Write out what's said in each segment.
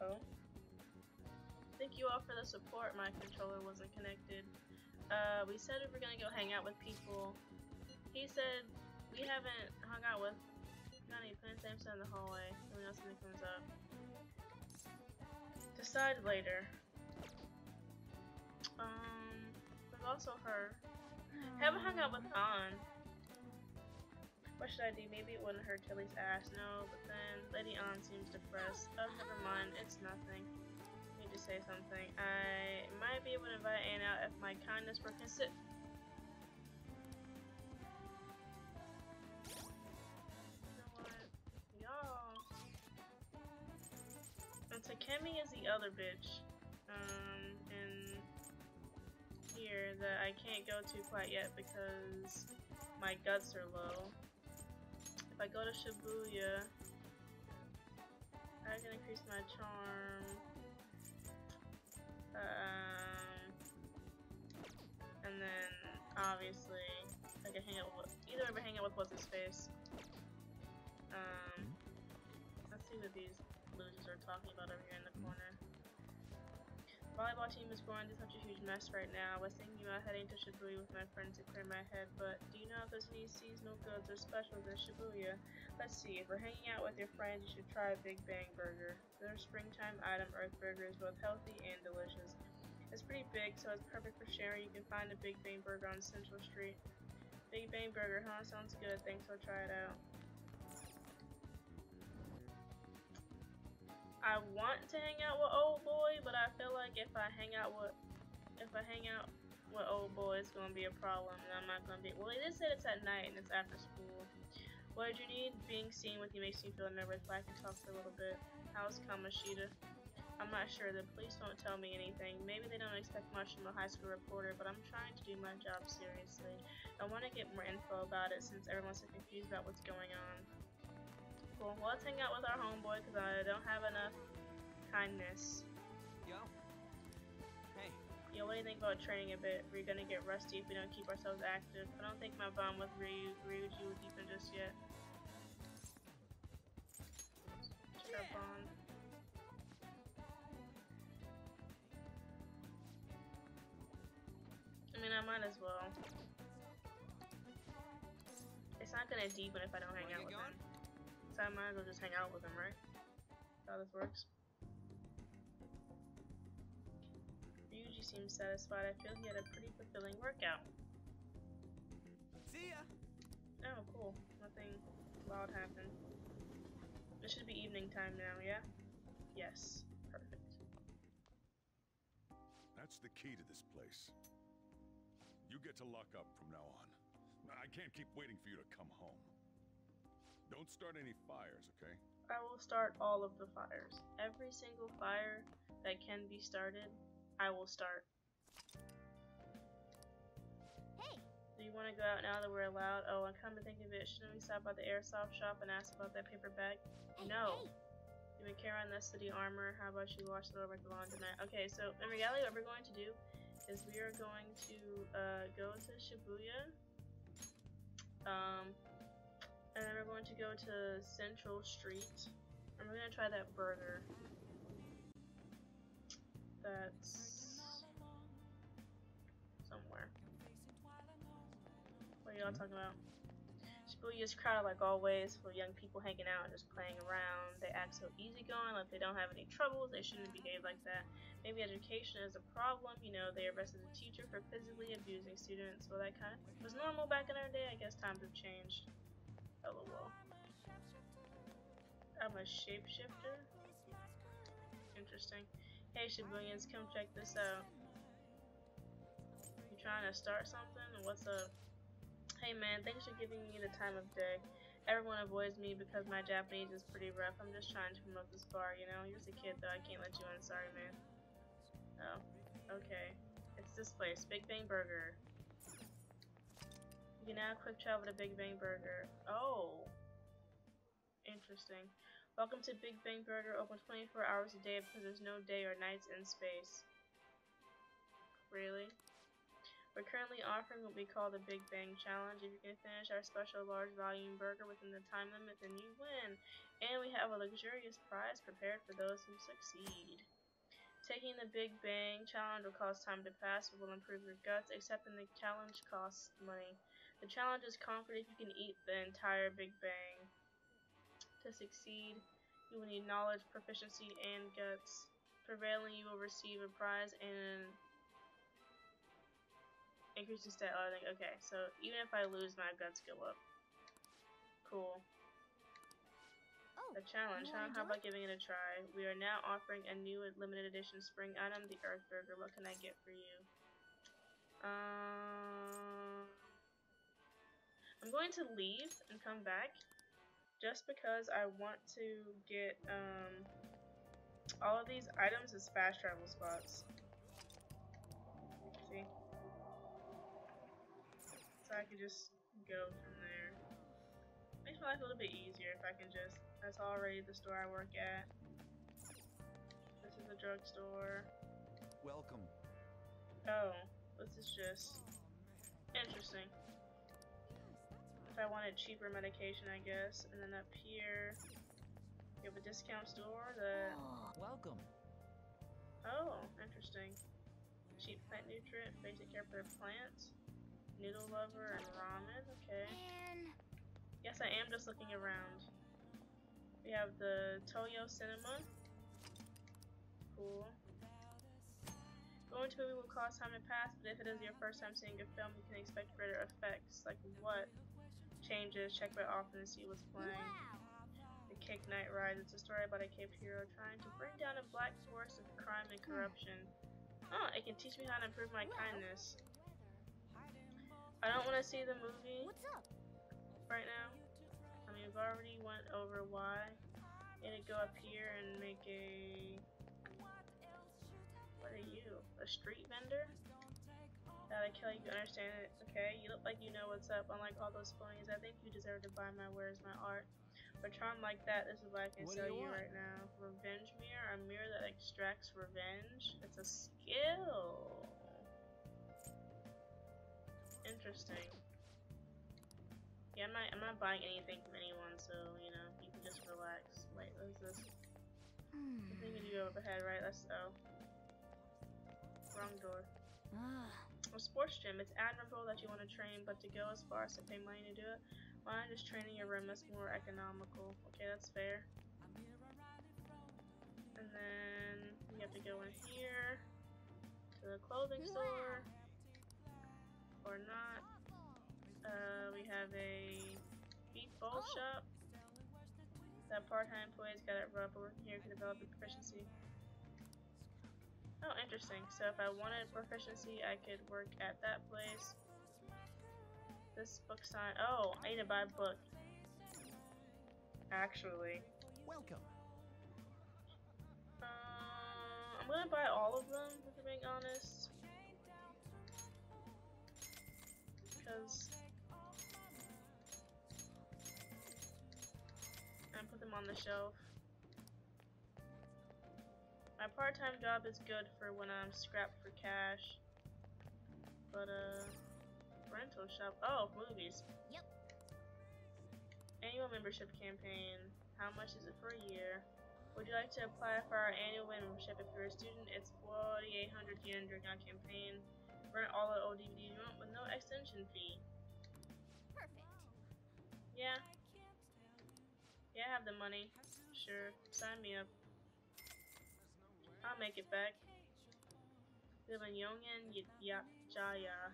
Hello. Thank you all for the support. My controller wasn't connected. We said we were gonna go hang out with people. He said we haven't hung out with Nani. Put the same stuff in the hallway. Let me know if something comes up. Decide later. There's also her. Haven't hung out with An. What should I do? Maybe it wouldn't hurt to at least ask. No, but then Lady An seems depressed. Oh, never mind. It's nothing. Need to say something. I might be able to invite Anne out if my kindness were considered. You know what? Y'all. And Takemi is the other bitch. In here that I can't go to quite yet because my guts are low. If I go to Shibuya, I can increase my charm. And then obviously I can hang out with either I hang out with what's his face. Let's see what these losers are talking about over here in the corner. Volleyball team is going through such a huge mess right now. I was thinking about heading to Shibuya with my friends to clear my head, but do you know if there's any seasonal goods or specials in Shibuya? Let's see, if we're hanging out with your friends, you should try Big Bang Burger. Their springtime item, Earth Burger, is both healthy and delicious. It's pretty big, so it's perfect for sharing. You can find a Big Bang Burger on Central Street. Big Bang Burger, huh? Sounds good. Thanks, I'll try it out. I want to hang out with old boy, but I feel like if I hang out with old boy, it's gonna be a problem, and I'm not gonna be. Well, they just said it's at night and it's after school. What did you need? Being seen with you makes me feel nervous, but I can talk for a little bit. How's Kamoshida? I'm not sure. The police don't tell me anything. Maybe they don't expect much from a high school reporter, but I'm trying to do my job seriously. I want to get more info about it since everyone's so confused about what's going on. Cool. Well, let's hang out with our homeboy because I don't have enough kindness. Yo. Hey. Yo, what do you think about training a bit? We're gonna get rusty if we don't keep ourselves active. I don't think my bond with Ryuji will deepen just yet. Check our bond. I mean, I might as well. It's not gonna deepen if I don't hang out with him. So I might as well just hang out with him, right? That's how this works. Ryuji seems satisfied. I feel he had a pretty fulfilling workout. See ya! Oh, cool. Nothing wild happened. It should be evening time now, yeah? Yes. Perfect. That's the key to this place. You get to lock up from now on. I can't keep waiting for you to come home. Don't start any fires, okay? I will start all of the fires. Every single fire that can be started, I will start. Hey! Do you want to go out now that we're allowed? Oh, and come to think of it, shouldn't we stop by the airsoft shop and ask about that paper bag? Hey, no! Hey. You would carry on that city armor. How about you wash it over at the laundromat? Okay, so in reality what we're going to do is we are going to go to Shibuya. And then we're going to go to Central Street. And we're going to try that burger. That's somewhere. What are y'all talking about? Shibuya is crowded like always, full of young people hanging out and just playing around. They act so easygoing, like they don't have any troubles. They shouldn't behave like that. Maybe education is a problem. You know, they arrested a teacher for physically abusing students. Well, that kind of was normal back in our day. I guess times have changed. LOL. I'm a shapeshifter? Interesting. Hey Shibuyans, come check this out. You trying to start something? What's up? Hey man, thanks for giving me the time of day. Everyone avoids me because my Japanese is pretty rough. I'm just trying to promote this bar, you know? You're just a kid though, I can't let you in, sorry man. Oh, okay. It's this place, Big Bang Burger. You can now quick travel to Big Bang Burger. Oh. Interesting. Welcome to Big Bang Burger, open 24 hours a day because there's no day or nights in space. Really? We're currently offering what we call the Big Bang Challenge. If you can finish our special large volume burger within the time limit, then you win. And we have a luxurious prize prepared for those who succeed. Taking the Big Bang Challenge will cause time to pass, but will improve your guts. Accepting the challenge costs money. The challenge is conquered if you can eat the entire Big Bang. To succeed, you will need knowledge, proficiency, and guts. Prevailing, you will receive a prize and increase in stat. Oh, I think, okay, so even if I lose, my guts go up. Cool. A challenge, huh? How about giving it a try? We are now offering a new limited edition spring item, the Earth Burger. What can I get for you? I'm going to leave and come back just because I want to get all of these items as fast travel spots. See? So I can just go from there. Makes my life a little bit easier if I can just... That's already the store I work at. This is the drugstore. Welcome. Oh, this is just... interesting. If I wanted cheaper medication, I guess. And then up here, you have a discount store that... Welcome. Oh, interesting. Cheap plant nutrient, basic care for plants. Noodle lover and ramen, okay. Yes, I am just looking around. We have the Toyo Cinema. Cool. Going to a movie will cause time to pass, but if it is your first time seeing a film, you can expect greater effects. Like what? Changes, check by often to see what's playing. The Cake Night Ride. It's a story about a cape hero trying to bring down a black forest of crime and corruption. Oh, it can teach me how to improve my kindness. I don't want to see the movie right now. I mean, we've already went over why. And go up here and make a... What are you? A street vendor? That I kill you can understand it. Okay, you look like you know what's up. Unlike all those phonies, I think you deserve to buy my wares, my art. A charm like that, this is what I can sell you right now. Revenge mirror, a mirror that extracts revenge. It's a skill. Interesting. Yeah, I'm not buying anything from anyone, so you know you can just relax. Wait, what is this? I think we go up ahead, right? Let's wrong door. A sports gym. It's admirable that you want to train, but to go as far as to pay money to do it, why not just training your room? That's more economical. Okay, that's fair. And then we have to go in here to the clothing store. Or not. We have a beef bowl shop. That part-time employees got it rough, but working here to develop the proficiency. Oh, interesting. So if I wanted proficiency, I could work at that place. This book sign. Oh, I need to buy a book. Actually. Welcome. I'm gonna buy all of them, if I'm being honest. Because and put them on the shelf. My part-time job is good for when I'm scrapped for cash. But rental shop. Oh, movies. Yep. Annual membership campaign. How much is it for a year? Would you like to apply for our annual membership? If you're a student, it's 4,800 yen during our campaign. Rent all the old DVDs you want with no extension fee. Perfect. Yeah. Yeah, I have the money. Sure. Sign me up. I'll make it back. Live in Yongen, Jaya.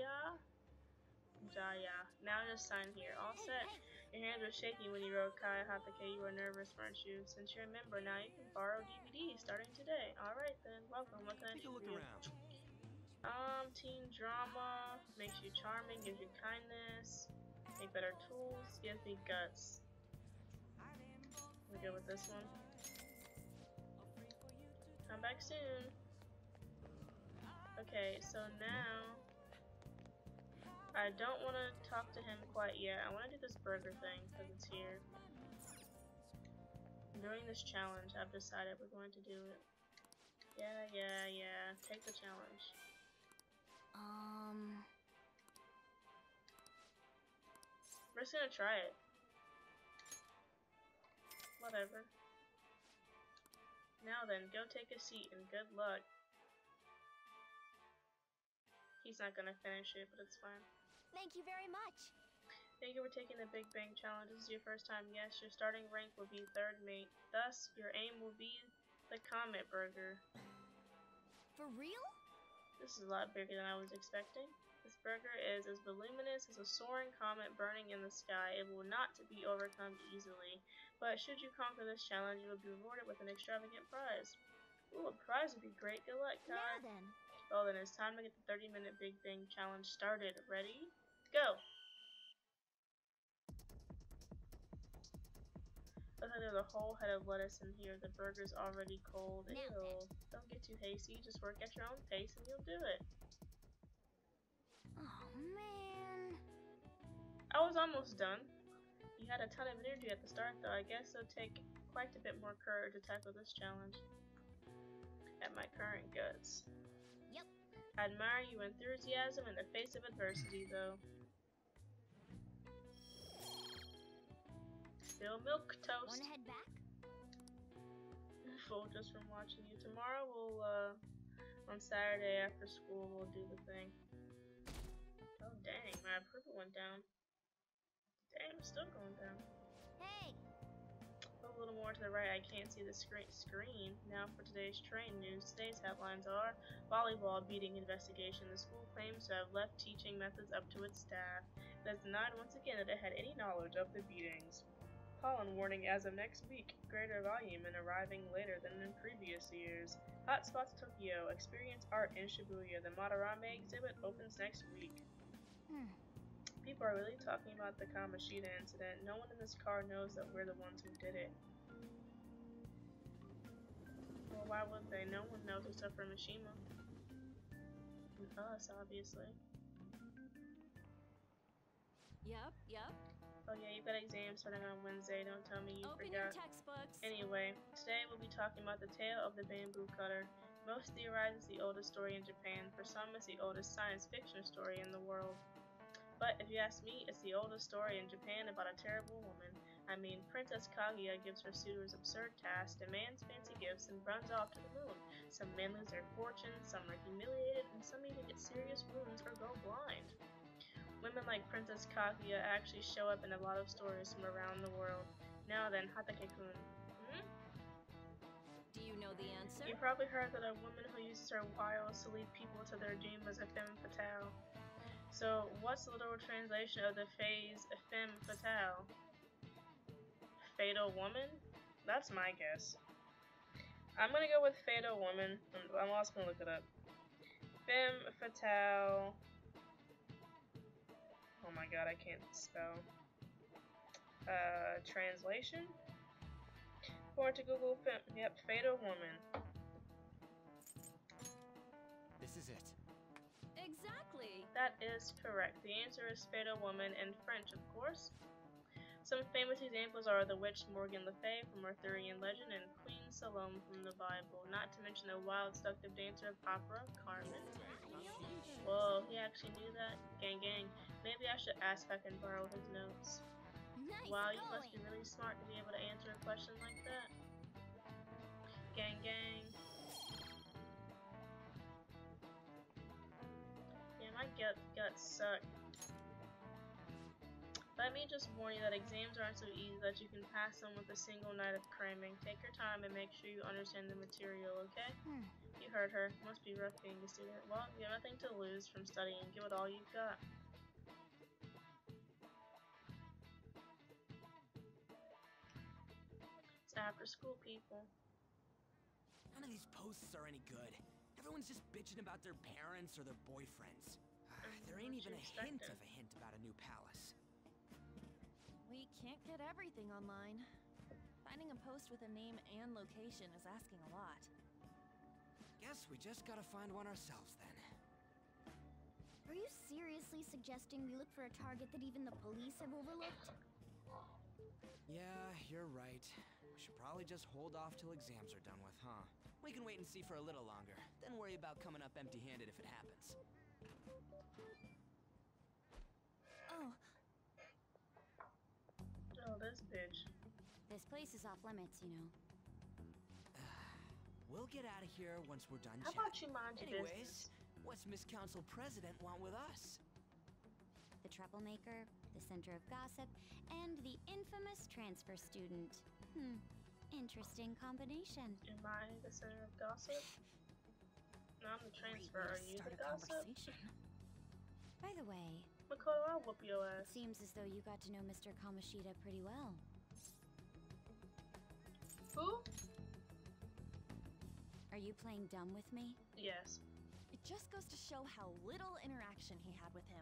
Now just sign here. All set. Your hands were shaky when you wrote Kai Hatake. You were nervous, weren't you? Since you're a member, now you can borrow DVDs starting today. Alright then, welcome. What can I do for you? Teen drama. Makes you charming, gives you kindness. Make better tools, gives me guts. We go with this one. Come back soon. Okay, so now I don't want to talk to him quite yet. I want to do this burger thing because it's here. During this challenge, I've decided we're going to do it. Yeah. Take the challenge. We're just gonna try it. Whatever. Now then, go take a seat and good luck. He's not gonna finish it, but it's fine. Thank you very much. Thank you for taking the Big Bang Challenge. This is your first time. Yes, your starting rank will be 3rd mate. Thus, your aim will be the Comet Burger. For real? This is a lot bigger than I was expecting. This burger is as voluminous as a soaring comet burning in the sky. It will not be overcome easily. But should you conquer this challenge, you will be rewarded with an extravagant prize. Ooh, a prize would be great. Good luck, Kai. Now then. Well then, it's time to get the 30-minute Big Bang Challenge started. Ready? Go! Looks like there's a whole head of lettuce in here. The burger's already cold. Ew. Don't get too hasty. Just work at your own pace and you'll do it. Oh, man. I was almost done. You had a ton of energy at the start, though. I guess it'll take quite a bit more courage to tackle this challenge. At my current guts. Yep. I admire your enthusiasm in the face of adversity, though. Still milk toast. Wanna head back? Full just from watching you. Tomorrow we'll, on Saturday after school, we'll do the thing. Oh, dang. My purple went down. Dang, I'm still going down. Hey! A little more to the right, I can't see the screen. Now for today's train news. Today's headlines are: volleyball beating investigation. The school claims to have left teaching methods up to its staff. It has denied once again that it had any knowledge of the beatings. Pollen warning as of next week. Greater volume and arriving later than in previous years. Hotspots Tokyo. Experience art in Shibuya. The Madarame exhibit opens next week. People are really talking about the Kamoshida incident. No one in this car knows that we're the ones who did it. Well, why would they? No one knows except for Mishima. And us, obviously. Yep. Oh yeah, you've got exams starting on Wednesday. Don't tell me you Open your forgot. textbooks. Anyway, today we'll be talking about the tale of the bamboo cutter. Most theorize it's the oldest story in Japan. For some, it's the oldest science fiction story in the world. But if you ask me, it's the oldest story in Japan about a terrible woman. I mean, Princess Kaguya gives her suitors absurd tasks, demands fancy gifts, and runs off to the moon. Some men lose their fortunes, some are humiliated, and some even get serious wounds or go blind. Women like Princess Kaguya actually show up in a lot of stories from around the world. Now then, Hatake-kun. Do you know the answer? You probably heard that a woman who uses her wiles to lead people to their doom is a femme fatale. So, what's the literal translation of the phrase femme fatale? Fatal woman? That's my guess. I'm gonna go with fatal woman. I'm also gonna look it up. Femme fatale. Oh my god, I can't spell. Translation? According to Google, yep, fatal woman. This is it. Exactly. That is correct. The answer is fatal woman in French, of course. Some famous examples are the witch Morgan Le Fay from Arthurian legend and Queen Salome from the Bible, not to mention the wild, seductive dancer of opera, Carmen. Whoa, he actually knew that? Gang gang. Maybe I should ask if I can borrow his notes. Nice Wow, you going. must be really smart to be able to answer a question like that. Gang gang. Yeah, my guts suck. Let me just warn you that exams aren't so easy that you can pass them with a single night of cramming. Take your time and make sure you understand the material, okay? You heard her. Must be rough being a student. Well, you have nothing to lose from studying. Give it all you've got. It's after school, people. None of these posts are any good. Everyone's just bitching about their parents or their boyfriends. There ain't even a hint of a hint about a new palace. We can't get everything online. Finding a post with a name and location is asking a lot. Guess we just gotta find one ourselves then. Are you seriously suggesting we look for a target that even the police have overlooked? Yeah, you're right. We should probably just hold off till exams are done with, huh? We can wait and see for a little longer, then worry about coming up empty-handed if it happens. Oh. this bitch. This place is off limits, you know. We'll get out of here once we're done How chatting. about you mind your Anyways, business? what's Miss Council President want with us? The troublemaker, the center of gossip, and the infamous transfer student. Interesting combination. Am I the center of gossip? No, I'm the transfer. Great way Are to you start the a gossip? conversation. By the way, Makoto, I'll whoop your it ass. seems as though you got to know Mr. Kamoshida pretty well. Who? Are you playing dumb with me? Yes. It just goes to show how little interaction he had with him.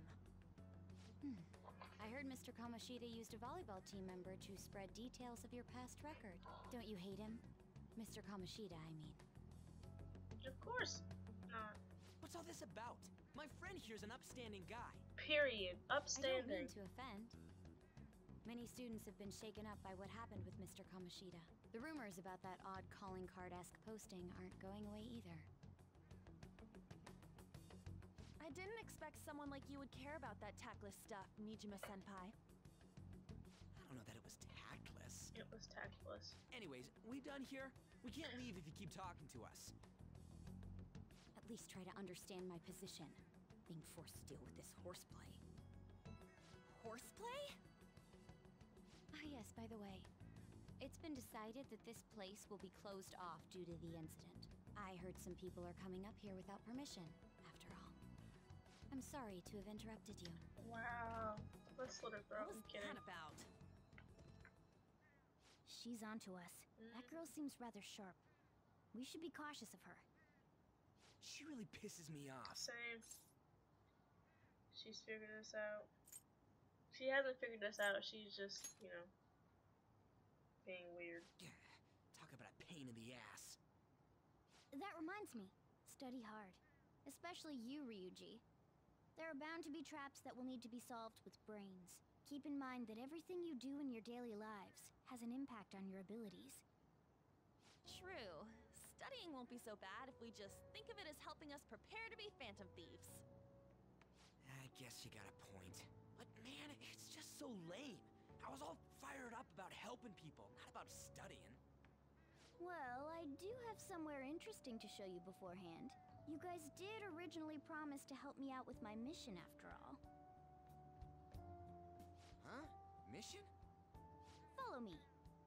I heard Mr. Kamoshida used a volleyball team member to spread details of your past record. Don't you hate him? Mr. Kamoshida, I mean. Of course not. What's all this about? My friend here's an upstanding guy. Period. I don't Upstanding. mean to offend. Many students have been shaken up by what happened with Mr. Kamoshida. The rumors about that odd calling card-esque posting aren't going away either. I didn't expect someone like you would care about that tactless stuff, Nijima-senpai. I don't know that it was tactless. It was tactless. Anyways, we done here? We can't leave if you keep talking to us. At least try to understand my position. Being forced to deal with this horseplay. Horseplay? Ah yes, by the way. It's been decided that this place will be closed off due to the incident. I heard some people are coming up here without permission, after all. I'm sorry to have interrupted you. Wow. Let's slit her throat. What I'm was kidding. that about? She's onto us. That girl seems rather sharp. We should be cautious of her. She really pisses me off. Same. She's figured this out. She hasn't figured this out. She's just, you know, being weird. Talk about a pain in the ass. That reminds me. Study hard. Especially you, Ryuji. There are bound to be traps that will need to be solved with brains. Keep in mind that everything you do in your daily lives has an impact on your abilities. True. Studying won't be so bad if we just think of it as helping us prepare to be Phantom Thieves. I guess you got a point. But man, it's just so lame. I was all fired up about helping people, not about studying. Well, I do have somewhere interesting to show you beforehand. You guys did originally promise to help me out with my mission after all. Huh? Mission? Follow me.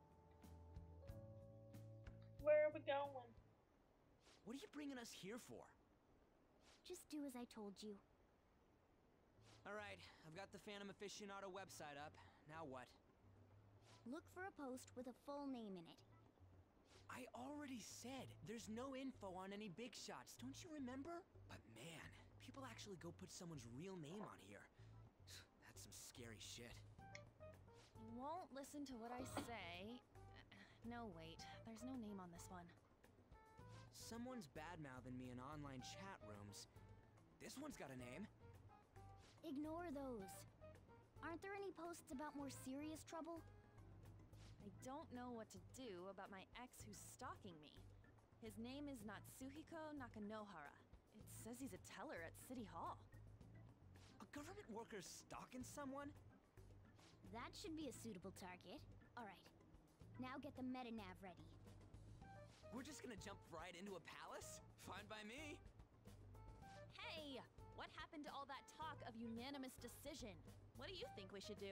Where are we going? What are you bringing us here for? Just do as I told you. Alright, I've got the Phantom Aficionado website up. Now what? Look for a post with a full name in it. I already said there's no info on any big shots, don't you remember? But man, people actually go put someone's real name on here. That's some scary shit. You won't listen to what I say. No, wait. There's no name on this one. Someone's bad-mouthing me in online chat rooms. This one's got a name. Ignore those. Aren't there any posts about more serious trouble? I don't know what to do about my ex who's stalking me. His name is Natsuhiko Nakanohara. It says he's a teller at City Hall. A government worker stalking someone? That should be a suitable target. Alright. Now get the meta-nav ready. We're just gonna jump right into a palace? Fine by me. Hey! What happened to all that talk of unanimous decision? What do you think we should do?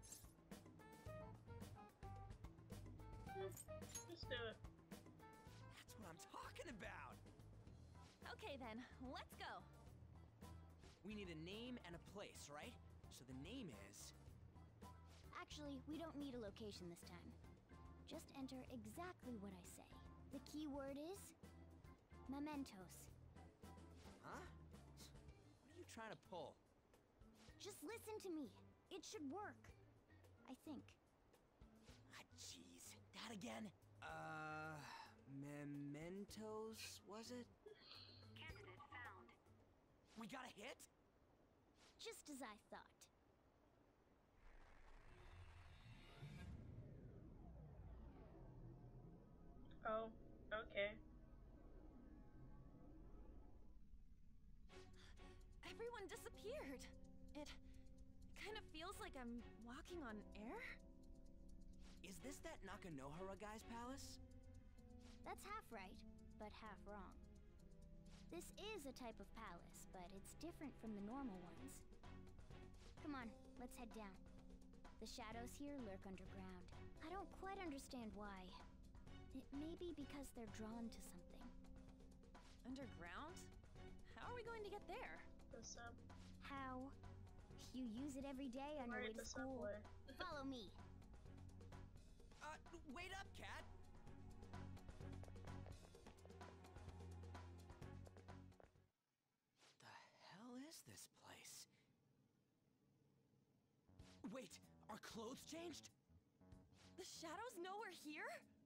Let's do it. That's what I'm talking about. Okay then, let's go. We need a name and a place, right? So the name is... Actually, we don't need a location this time. Just enter exactly what I say. The key word is... mementos. Huh? What are you trying to pull? Just listen to me. It should work. I think. Ah, jeez. That again? Mementos, was it? Candidate found. We got a hit? Just as I thought. Oh, okay. Everyone disappeared. It kind of feels like I'm walking on air. is this that Nakanohara guy's palace? That's half right, but half wrong. This is a type of palace, but it's different from the normal ones. Come on, let's head down. The shadows here lurk underground. I don't quite understand why. It may be because they're drawn to something. Underground? How are we going to get there? The sub. How? You use it every day on your way Right at to the school. subway. Follow me. Wait up, Cat! The hell is this place? Wait, are clothes changed? The shadows know we're here?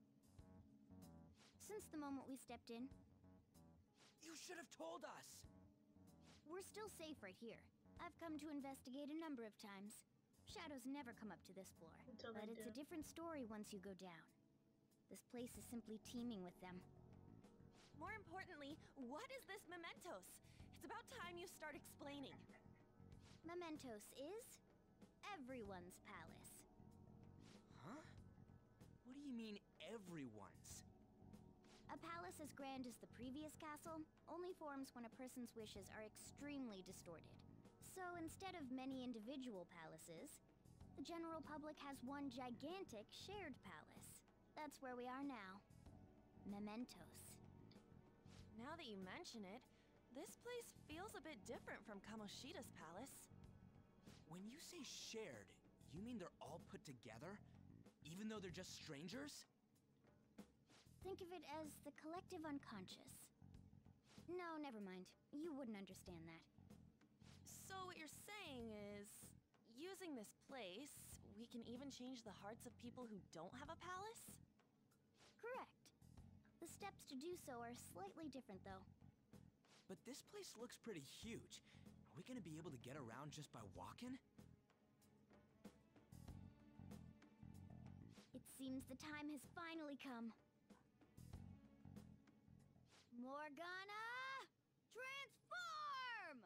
Since the moment we stepped in, You should have told us! we're still safe right here. I've come to investigate a number of times. Shadows never come up to this floor. Until But they it's do. a different story once you go down. This place is simply teeming with them. More importantly, what is this mementos? It's about time you start explaining. Mementos is everyone's palace. Huh? What do you mean, everyone's? A palace as grand as the previous castle only forms when a person's wishes are extremely distorted. So instead of many individual palaces, the general public has one gigantic shared palace. That's where we are now. Mementos. Now that you mention it, this place feels a bit different from Kamoshida's palace. When you say shared, you mean they're all put together? Even though they're just strangers? Think of it as the collective unconscious. No, never mind. You wouldn't understand that. So what you're saying is, using this place, we can even change the hearts of people who don't have a palace? Correct. The steps to do so are slightly different, though. But this place looks pretty huge. Are we gonna be able to get around just by walking? It seems the time has finally come. Morgana! Transform!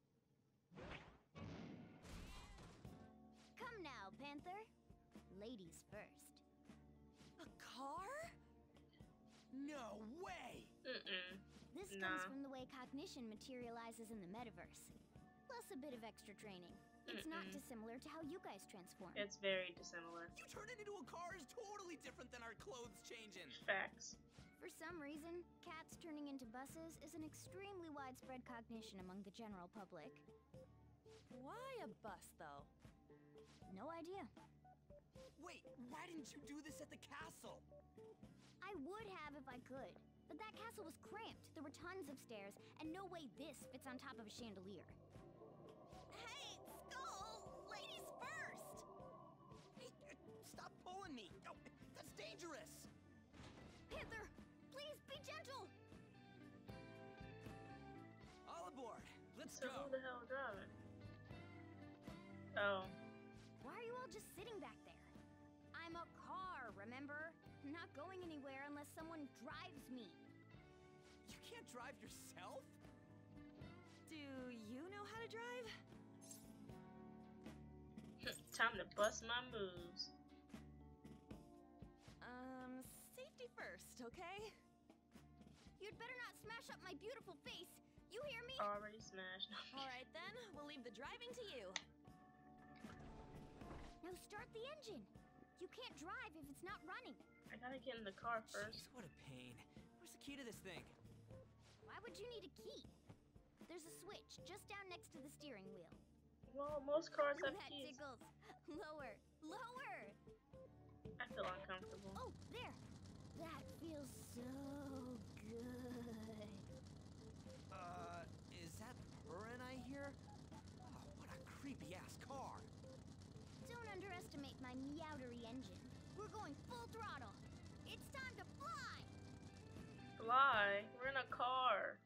Come now, Panther. Ladies first. A car? No way! This comes from the way cognition materializes in the Metaverse. Plus a bit of extra training. It's not dissimilar to how you guys transform. It's very dissimilar. You turning into a car is totally different than our clothes changing. Facts. For some reason, cats turning into buses is an extremely widespread cognition among the general public. Why a bus, though? No idea. Wait, why didn't you do this at the castle? I would have if I could, but that castle was cramped. There were tons of stairs, and no way this fits on top of a chandelier. Hey, Skull! Ladies first! Hey, stop pulling me! No, that's dangerous! Panther, please be gentle! All aboard! Let's So go! who the hell driving? Oh. Why are you all just sitting back there? I'm a car, remember? I'm not going anywhere unless someone drives me. You can't drive yourself? Do you know how to drive? Time to bust my moves. Safety first, okay? You'd better not smash up my beautiful face. You hear me? Already smashed. Alright then, we'll leave the driving to you. Now start the engine. You can't drive if it's not running. I gotta get in the car first. Jeez, what a pain. Where's the key to this thing? Why would you need a key? There's a switch just down next to the steering wheel. Well, most cars have That keys. tickles. Lower, lower. I feel uncomfortable. Oh, there. That feels so good. Is that purring I hear? Oh, what a creepy-ass car. Don't underestimate my meowdery engine. We're going full throttle. It's time to fly. Fly? We're in a car.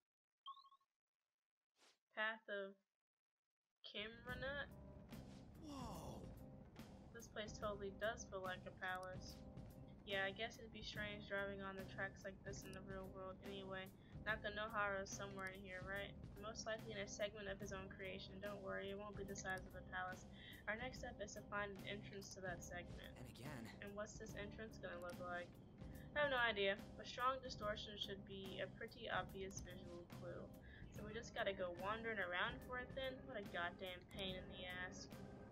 Path of Kimranut? Whoa. This place totally does feel like a palace. Yeah, I guess it'd be strange driving on the tracks like this in the real world anyway. Nakanohara is somewhere in here, right? Most likely in a segment of his own creation. Don't worry, it won't be the size of a palace. Our next step is to find an entrance to that segment. And again. And what's this entrance gonna look like? I have no idea, but strong distortion should be a pretty obvious visual clue. So we just gotta go wandering around for it then? What a goddamn pain in the ass.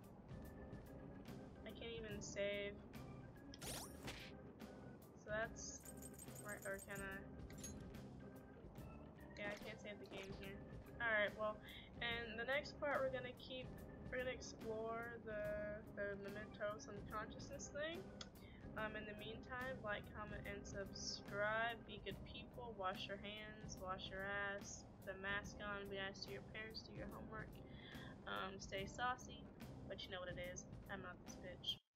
I can't even save. So that's... right, or can I? Yeah, I can't save the game here. Alright, well, and the next part we're gonna explore the Mementos unconsciousness thing. In the meantime, like, comment, and subscribe. Be good people. Wash your hands. Wash your ass. Put a mask on. Be nice to your parents. Do your homework. Stay saucy. But you know what it is. I'm not this bitch.